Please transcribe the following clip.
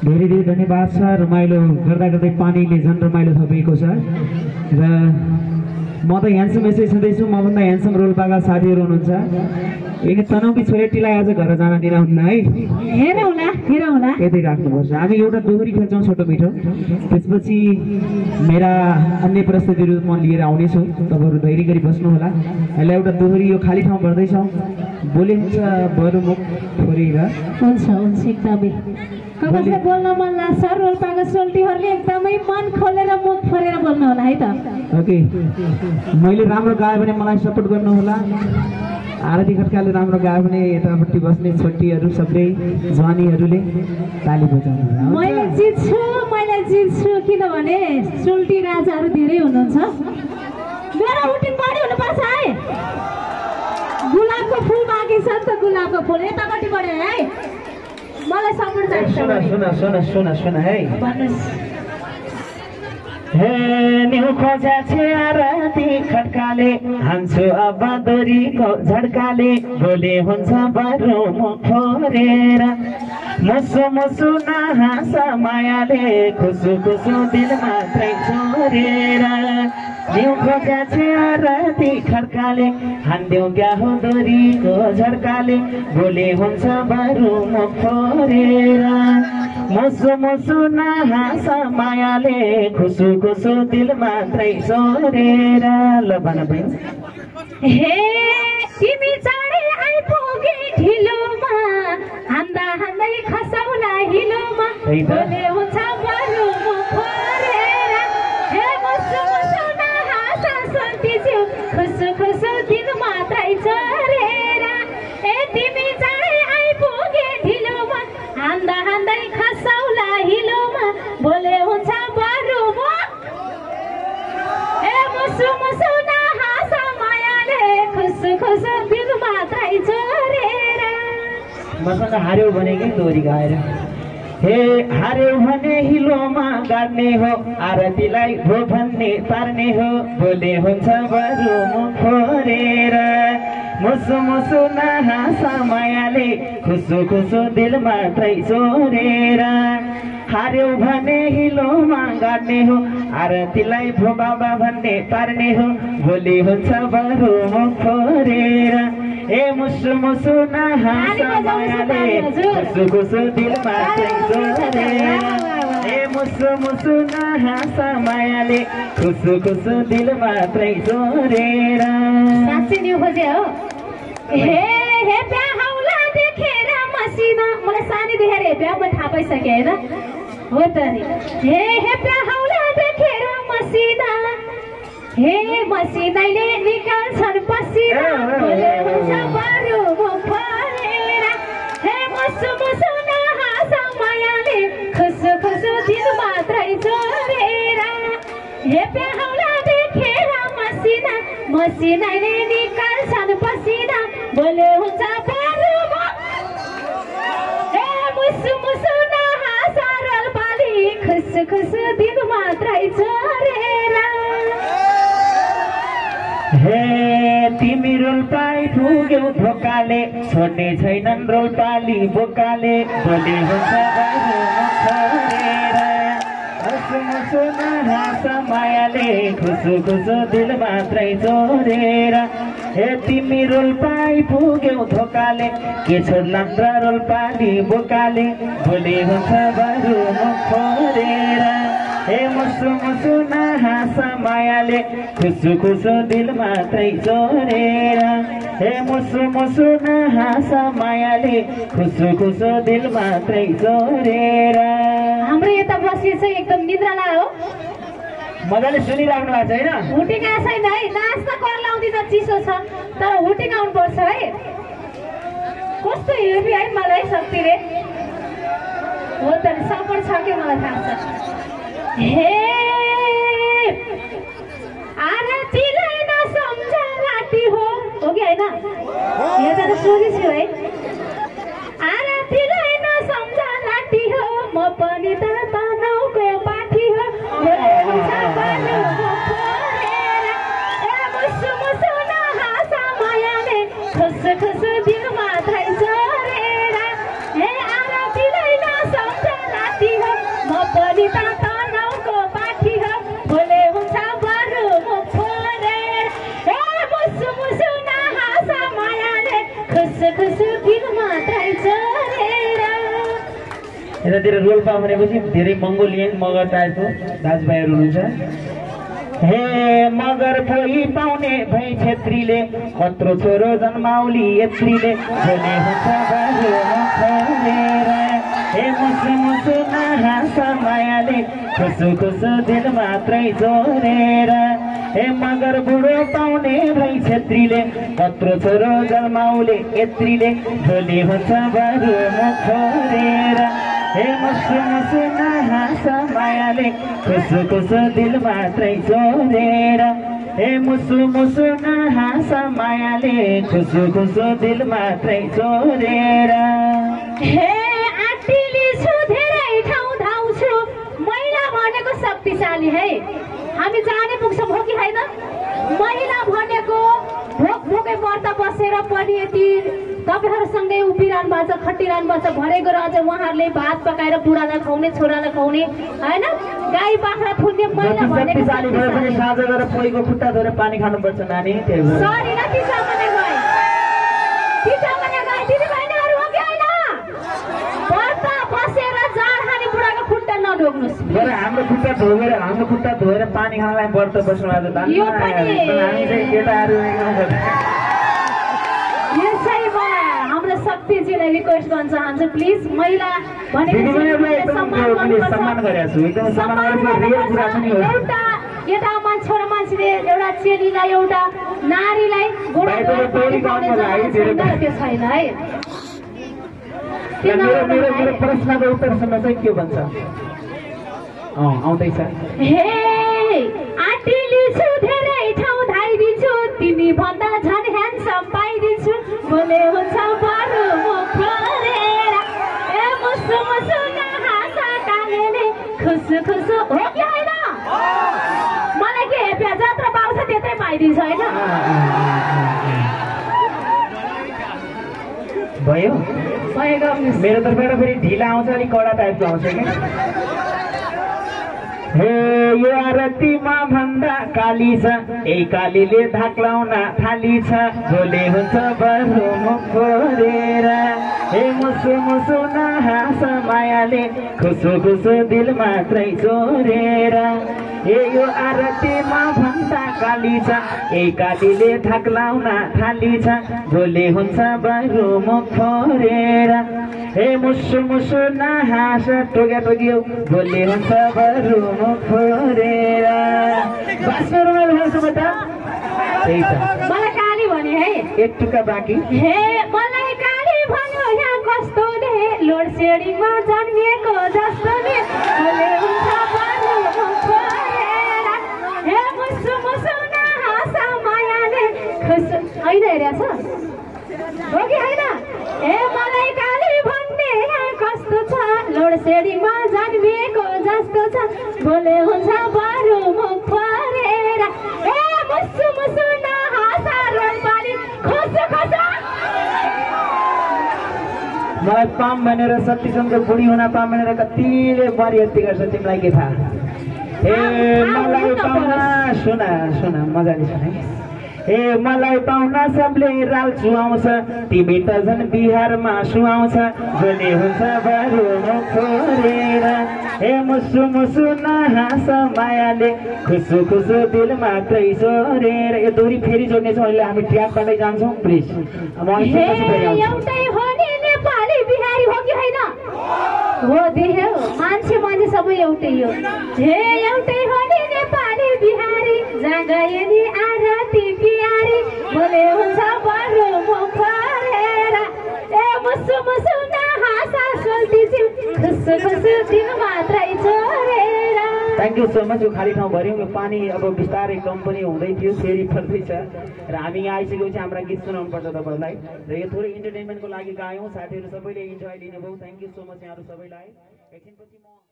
धेरै धेरै धन्यवाद छ। रमाइलो गर्दा गर्दै पानीले झन् रमाइलो थपिएको छ र म त ह्यान्डसम यसै छँदैछु। मभन्दा ह्यान्डसम रोल्पाका साथीहरू हुनुहुन्छ। यिनी तनहुकी छोरेटीलाई आज घर जान दिनुहुन्न है। हेरौँला यतै राख्नुपर्छ। हामी एउटा दोहोरी खेल्छौँ छोटो मिठो, त्यसपछि मेरा अन्य प्रस्तुतिहरू म लिएर आउनेछु। तपाईँहरू धैर्य गरी बस्नुहोला। यसलाई एउटा दोहोरी यो खाली ठाउँ भर्दैछौँ। बोले हुन्छ बरु मुख छोरेर। हुन्छ एकदमै कसैले बोल्न मन लाग्छ। रोल्पाको सोल्टीहरूले एकदमै मन खोलेर मुख खोलेर बोल्नु होला है त। ओके, मैले राम्रो गाएँ भने मलाई सपोर्ट गर्नुहोला। आरती खड्काले राम्रो गायो भने यतापट्टि बस्ने छोटीहरू सबै जवानीहरूले ताली बजाउनु होला। मैले जित्छु किनभने सोल्टी राजाहरू धेरै हुनुहुन्छ। मेरो उटिङ बढी हुनुपर्छ है। गुलाबको फुल बाँकी छ नि त, गुलाबको फुल यतापट्टि बढ्यो है। मलाई सपोर्ट चाहिन्छ। सुन है। भन्नुहोस्। हे न्यु खोजा छे आरती खड्काले हान्छु अब दोरीको झड्काले बोले हुन्छ बरु मुख फोरेर मुसु मुसु नहाँस मायाले खुसु खुसु दिल मात्रै छोरेर न्यु खोजा छे आरती खड्काले हान्देऊ क्या हो दोरीको झड्काले बोले हुन्छ बरु मुख फोरेर मुसु मुसु नहाँस मायाले खुसु खुसु दिल मात्रै छोरेर। ल भन बहिनी। हे तिमी चाँडै आइपुगे ढिलोमा हान्दा हान्दै खसाउला हिलोमा बोले हुन्छ बरु मुख फोरेर। हे मुसु मुसु नहाँस सोल्टीज्यू खुसु खुसु दिल मात्रै छोरेर। ए तिमी चाँडै आइपुगे ढिलोमा हान्दा हान्दै खसाउला हिलोमा बोले हुन्छ बरु मुख। ए मुसु मुसु नहाँस मायाले खुसु खुसु दिल मात्रै छोरेर। मसँग हार्यो भने कि दोरी गाएर। हे हार्यो भने हिलोमा गाड्ने हो आरतीलाई हो भन्ने पार्ने हो बोले हुन्छ बरु मुख फोरेर मुसु मुसु नहाँस मायाले खुसु खुसु दिल मात्रै छोरेर। हार्यो भने हिलोमा गाड्ने हो आरतीलाई भो बाबा भन्ने पार्ने हो बोले हुन्छ बरु मुख फोरेर। ए मुसु मुसु नहाँस मायाले खुसु खुसु दिल मात्रै छोरेर। ए मुसु मुसु नहाँस मायाले खुसु खुसु दिल मात्रै छोरेर। साँच्चै न्यु खोजे हो। हे प्याहौला देखेर मसिना मलाई सानी देखेर हेप्या म थाहा पाइसकेँ होइन हो त नि। हे प्याहौला देखेर मसिना हे मसिनाले निकाल्छन् पसिना बोले हुन्छ बरु मुख फोरेर। हे मुसु मुसु नहाँस मायाले खुसु खुसु दिल मात्रै छोरेर। हे प्याहौला देखेर मसिना मसिनाले निकाल्छन् पसिना बोले हुन्छ बरु मुख। हे मुसु मुसु नहाँस रोल्पाली खुसु खुसु दिल मात्रै छोरेर। हे तिमी रोल्पाई पुग्यौ धोकाले छोड्ने छैनन् रोल्पाली बोकाले बोले हुन्छ बरु मुख फोरेर मुसु मुसु नहाँस मायाले खुसु खुसु दिल मात्रै छोरेर। हे तिमी रोल्पाई पुग्यौ धोकाले के छोड्लान् र रोल्पाली बोकाले बोले हुन्छ बरु मुख फोरेर। हे मुसु मुसु नहाँस मायाले खुसु खुसु दिल मात्रै छोरेर। हे मुसु मुसु नहाँस मायाले खुसु खुसु दिल मात्रै छोरेर। हाम्रो यता बसी चाहिँ एकदम निद्रा लाग्यो। मजाले सुनिराख्नु भएको छ होइन? हुटिङ आएको छैन है। नाच त कर लाउँदिन चिसो छ तर हुटिङ आउनुपर्छ है। कस्तो हेभी है मलाई शक्तिले हो त सपोर्ट छ कि मलाई थाहा छ। हे आरतीलाई नसम्झ राति हो कि होइन? यहाँ त सोधी छु है। आरतीलाई नसम्झ राति हो म पनि त तनाउको पाठी हो बोले हुन्छ बरु मुख फोरेर। ए मुसु मुसु नहाँस मायाले खुसु खुसु दिल मात्रै छोरेर। हे आरतीलाई नसम्झ राति यतातिर रोल्पा भनेपछि धेरै मङ्गोलियन मगर टाइपको दाजुभाइहरू हुनुहुन्छ। हे मगर फोही पाउने भई छेत्रीले कत्रो छोरो जन्माउली यत्रीले बोले हुन्छ बाजु खरेर हे मुसु मुसु नहाँस मायाले खुसु खुसु दिल मात्रै जोरेर हे मगर बुढो पाउने भई छेत्रीले कत्रो छोरो जन्माउले यत्रीले बोले हुन्छ बाजु खरेर हे मुसु मुसु नहाँस मायाले खुसु खुसु दिल मात्रै जोरेर हे मुसु मुसु नहाँस मायाले खुसु खुसु दिल मात्रै जोरेर हे आँटिली छु धेरै ठाउँ धाउँछु महिला भनेको शक्तिशाली है हामी जाने पुग्छौँ हो कि होइन महिला भनेको भोक भोकै व्रत बसेर पनि यति तपाईँहरूसँगै उभिरहनु भएको छ खटिरहनु भएको छ भरे गएर अझ उहाँहरूले भात पकाएर बुढालाई खुवाउने छोरालाई खुवाउने होइन गाई बाख्रा थुन्ने महिला भनेको साँझ गएर पोइको खुट्टा धोएर पानी खानुपर्छ नानी सरी न ती सामान्य गाई ती सामान्य गाई दिदी बहिनीहरू हो कि होइन व्रत बसेर जाड खाने बुढाको खुट्टा नढोग्नुहोस् हाम्रो खुट्टा धोएर पानी खानलाई व्रत बस्नु यो पनि हामी चाहिँ केटाहरू यसैमा हाम्रो शक्तिजीलाई रिक्वेस्ट गर्न चाहन्छु प्लिज महिला भनेको एउटा केटा मान्छे छोरा मान्छेले एउटा चेलीलाई एउटा नारीलाई त्यो छैन है मेरो प्रश्नको उत्तर सुन्न चाहिँ के भन्छ आउँदैछ हे आँटिली छु धेरै ठाउँ धाइदिन्छु तिमी भन्दा झन् ह्यान्डसम पाइदिन्छु बोले हुन्छ बारो मुख खोलेर ए मुसु मुसु नहाँस कानेले खुसु खुसु हो कि होइन मलाई के हेप्या जत्र पाउँछ त्यत्रै पाइदिन्छ होइन भयो मेरो तर्फबाट फेरि ढिला आउँछ अलिक कडा टाइपको आउँछ कि हे यो आरतीमा भन्दा काली छ ए कालीले धाक्लाउन थाली छ बोले हुन्छ बरु मुख खोलेर हे मुसु मुसु नहाँस मायाले खुसु खुसु दिल मात्रै जोरेर हे यो आरतीमा भन्दा काली छ ए कालीले धाक्लाउन थाली छ बोले हुन्छ बरु मुख खोलेर हे मुसु मुसु नहाँस टोक्या टोक्यो बोले हुन्छ बरु मुख खोलेर बाँच्नु रमाइलो भएको छ त्यही त मलाई काली भने है एक टुक्का बाँकी हे मलाई काली भन्यो यहाँ कस्तो ने लोड सेडिङमा जन्मिएको जस्तो ने बोले हुन्छ बरु मुख खोलेर हे मुसु मुसु नहाँस मायाले खुसु होइन हेरेछ हो कि होइन हे मलाई काली भन्ने यहाँ कस्तो छ लोड सेडिङमा जन्मिएको जस्तो छ बोले हुन्छ बरु मुख खोलेर हे मुसु मुसु नहाँस रोल्पाली खुसु खुसु मलाई पाम भनेर सतीसँग बुढी हुन पाम भनेर कतिले मरियती गर्छ तिमीलाई के थाहा ए मलाई पाउन सुन मजाले सुन हे मलाई पाउन सबले राल चुहाउँछ तिमी त झन् बिहारमा सुहाउँछ बोले हुन्छ बरु मुख खोलेर हे मुसु मुसु नहाँस मायाले खुसु खुसु दिल मात्रै जोरेर यो दोरी फेरि जोड्ने छौँ अहिले हामी ट्र्याक गर्दै जान्छौँ प्लिज एउटै हो नि नेपाली बिहारी हो कि होइन हो देख्यो मान्छे सबै एउटै हो हे एउटै हो नि नेपाली बिहारी जहाँ गए नि आरती बिहारी बोले हुन्छ बरु मुख खोलेर ए मुसु मुसु नहाँस सोल्टिछु खुसु खुसु दिल मात्रै जोरेर थ्याङ्क यू सो मच यो खाली ठाउँ भऱ्यौँ यो पानी अब बिस्तारै कम पनि हुँदै थियो फेरि फर्दैछ र हामी यहाँ आइसकेपछि हाम्रा गीत सुनाउनु पर्छ तपाईँहरूलाई र यो थोरै इन्टरटेनमेन्टको लागि गायौँ साथीहरू सबैले इन्जोय लिनुभयो थ्याङ्क यू सो मच यहाँहरू सबैलाई एकछिनपछि म